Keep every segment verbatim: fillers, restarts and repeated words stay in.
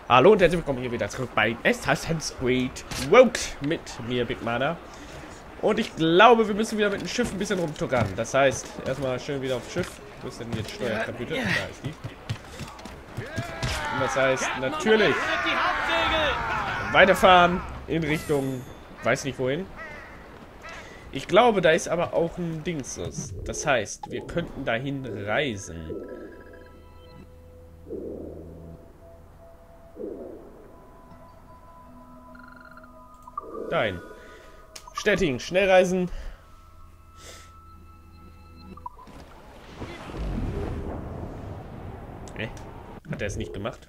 Hallo und herzlich willkommen hier wieder zurück bei Assassin's Creed Rogue mit mir, Big Mana. Und ich glaube, wir müssen wieder mit dem Schiff ein bisschen rumtuckern. Das heißt, erstmal schön wieder aufs Schiff. Wo ist denn jetzt Steuerkapüte? Da ist die. Und das heißt, natürlich weiterfahren in Richtung, weiß nicht wohin. Ich glaube, da ist aber auch ein Dings. Das heißt, wir könnten dahin reisen. Dahin. Stetting, Schnellreisen. Eh, hat er es nicht gemacht?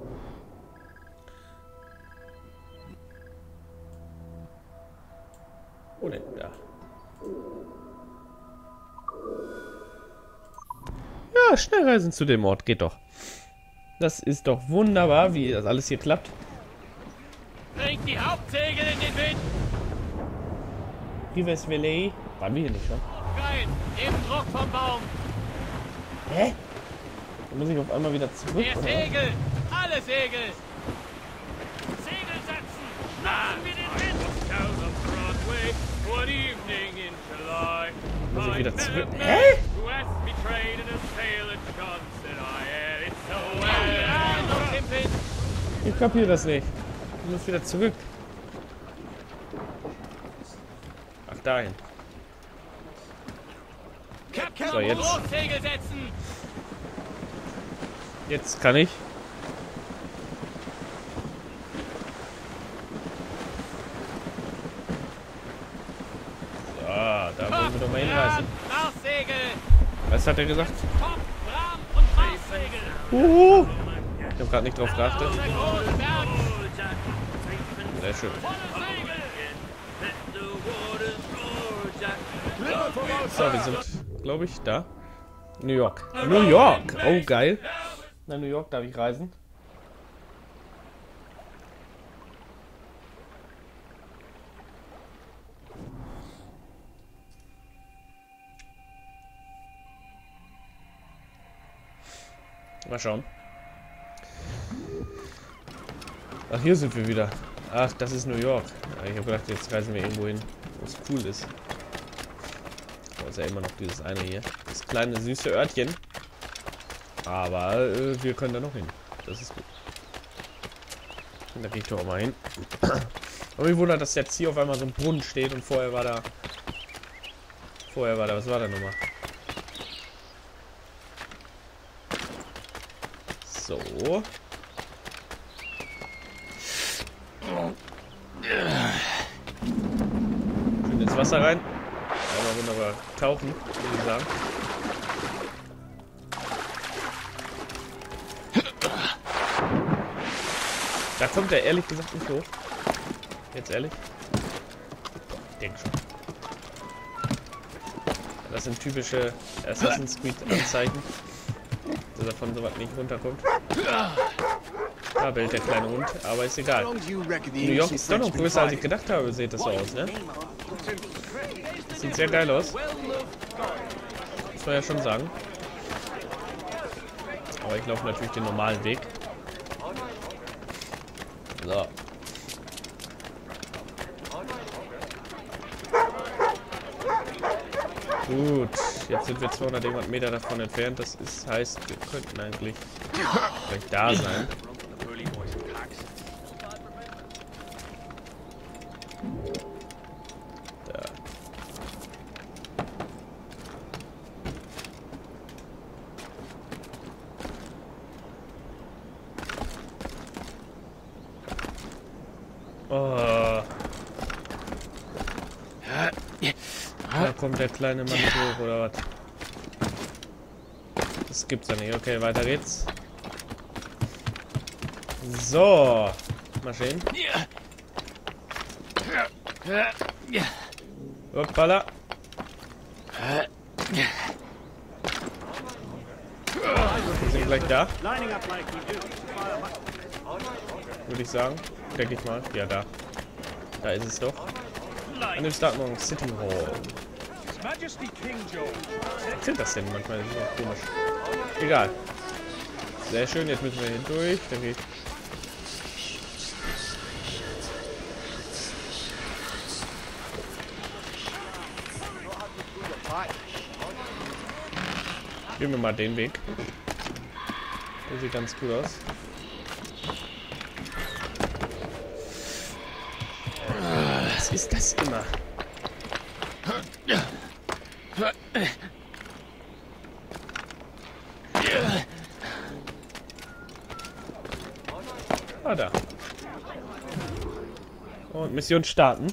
Wo denn da? Ja, Schnellreisen zu dem Ort geht doch. Das ist doch wunderbar, wie das alles hier klappt. Bringt die Hauptsegel in den Wind! Rivers Valley. Waren wir hier nicht schon? Geil! Eben Druck vom Baum! Hä? Da muss ich auf einmal wieder zurück, Der oder? Segel! Alle Segel! Segel setzen! Schnappen wir den Wind! Down on Broadway, one evening in July. Muss ich wieder I zurück? met a Hä? man who asked me trade in a sailor John said I had it so well. Ich kapiere das nicht. Ich muss wieder zurück. Ach, dahin. So, jetzt. Segel setzen! Jetzt kann ich. So, da wollen wir doch mal hinreisen. Nachsegel! Was hat er gesagt? Top, Bram und Marssegel! Uhu. Ich habe gerade nicht drauf geachtet. Der große Berg! Sehr schön. So, wir sind, glaube ich, da. New York. New York! Oh, geil. Nach New York darf ich reisen. Mal schauen. Ach, hier sind wir wieder. Ach, das ist New York. Ich habe gedacht, jetzt reisen wir irgendwo hin, wo es cool ist. Da ist ja immer noch dieses eine hier. Das kleine, süße Örtchen. Aber äh, wir können da noch hin. Das ist gut. Und da gehe ich doch auch mal hin. Aber mich wundert, dass jetzt hier auf einmal so ein Brunnen steht und vorher war da... Vorher war da... Was war da nochmal? So. Schön ins Wasser rein. Einmal wunderbar tauchen, würde ich sagen. Da kommt er ehrlich gesagt nicht hoch. Jetzt ehrlich? Ich denke schon. Das sind typische Assassin's Creed Anzeichen, dass er von so was nicht runterkommt. Da bellt der kleine Hund, aber ist egal. New York ist doch noch größer, als ich gedacht habe, sieht das so aus, ne? Das sieht sehr geil aus. Muss man ja schon sagen. Aber ich laufe natürlich den normalen Weg. So. Gut, jetzt sind wir zweihundert irgendwas Meter davon entfernt. Das ist, heißt, wir könnten eigentlich gleich da sein. Da. Oh. Da kommt der kleine Mann hoch, oder was? Das gibt's ja nicht. Okay, weiter geht's. So. Maschinen. Hoppala. Wir sind gleich da. Würde ich sagen. Denke ich mal. Ja, da. Da ist es doch. An dem Startmorgen City Hall. Was sind das denn manchmal? Das ist auch komisch. Egal. Sehr schön, jetzt müssen wir hier durch. Dann geht Gehen wir mal den Weg. Der sieht ganz cool aus. Was ist das immer? Ah, da. Und Mission starten.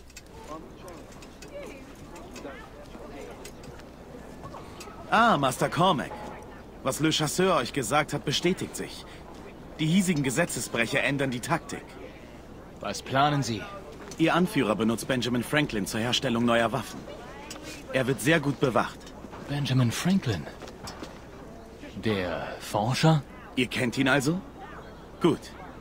Ah, Master Cormac. Was Le Chasseur euch gesagt hat, bestätigt sich. Die hiesigen Gesetzesbrecher ändern die Taktik. Was planen Sie? Ihr Anführer benutzt Benjamin Franklin zur Herstellung neuer Waffen. Er wird sehr gut bewacht. Benjamin Franklin? Der Forscher? Ihr kennt ihn also? Gut.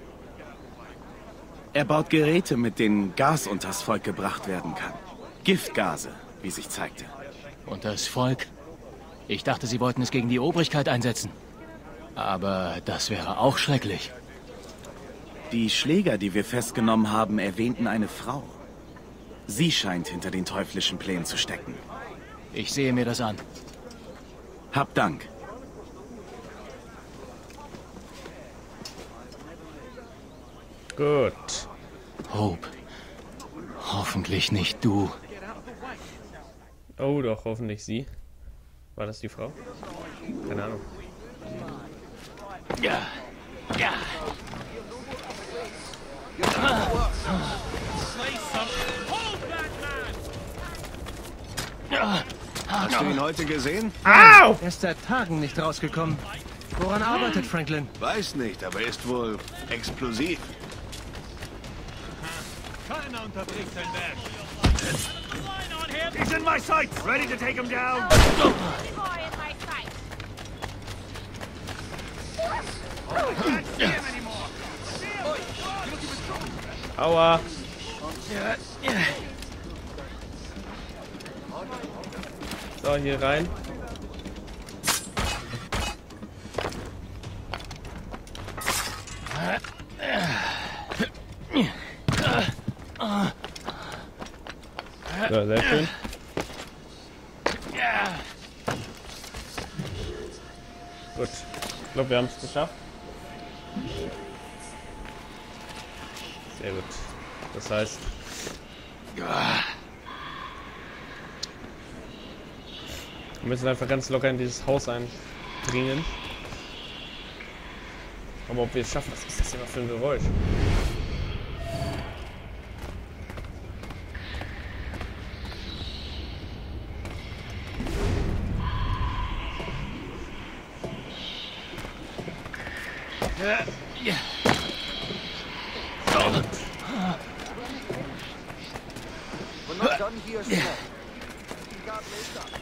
Er baut Geräte, mit denen Gas unters Volk gebracht werden kann. Giftgase, wie sich zeigte. Und das Volk? Ich dachte, Sie wollten es gegen die Obrigkeit einsetzen. Aber das wäre auch schrecklich. Die Schläger, die wir festgenommen haben, erwähnten eine Frau. Sie scheint hinter den teuflischen Plänen zu stecken. Ich sehe mir das an. Hab Dank. Gut. Hope. Hoffentlich nicht du. Oh, doch, hoffentlich sie. War das die Frau? Keine Ahnung. Ja. Ja. Hast du ihn heute gesehen? Au! Er ist seit Tagen nicht rausgekommen. Woran arbeitet Franklin? Weiß nicht, aber er ist wohl explosiv. Keiner unterbricht sein Werk. He's in my sights, ready to take him down. Aua! So, hier rein. So, sehr schön. Gut. Ich glaube, wir haben es geschafft. Sehr gut. Das heißt... Wir müssen einfach ganz locker in dieses Haus eindringen. Aber ob wir es schaffen, was ist das immer für ein Geräusch? Ja. We're not done here, Smith. You got later.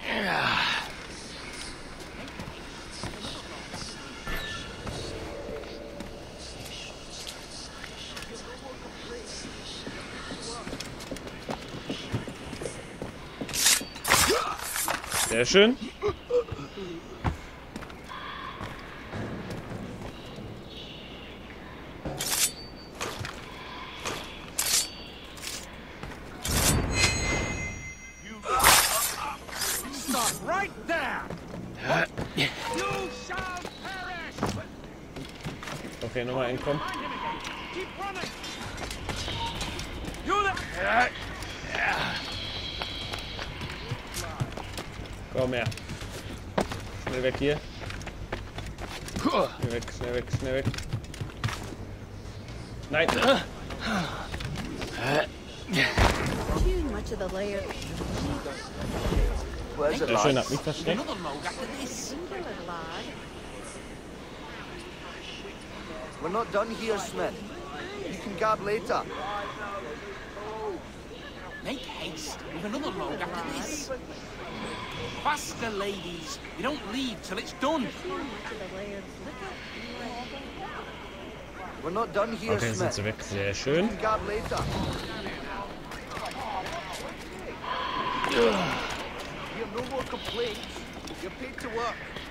Sehr schön. Stop right there. You shall perish. Okay, nochmal entkommen. Find him again. Keep running. You the... Komm her. Schnell weg hier. Schnell weg, schnell weg, schnell weg. Nein. Too much of the layer. Where's it, Sehr schön, lads? hab mich versteckt. We're not done here, Smith. You can gab later. Make haste. We've another log after this. Faster, ladies. We don't leave till it's done. We're not done here, Okay, sind Smith. sie weg. Sehr You schön. can gab later. You have no more complaints. You're paid to work.